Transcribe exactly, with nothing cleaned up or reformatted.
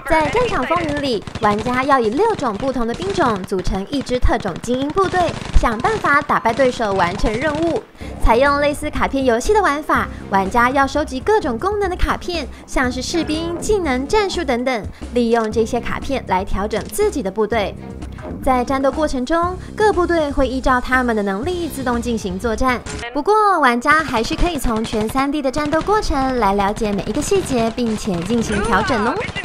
在战场风云里，玩家要以六种不同的兵种组成一支特种精英部队，想办法打败对手，完成任务。采用类似卡片游戏的玩法，玩家要收集各种功能的卡片，像是士兵、技能、战术等等，利用这些卡片来调整自己的部队。在战斗过程中，各部队会依照他们的能力自动进行作战。不过，玩家还是可以从全 三 D 的战斗过程来了解每一个细节，并且进行调整哦。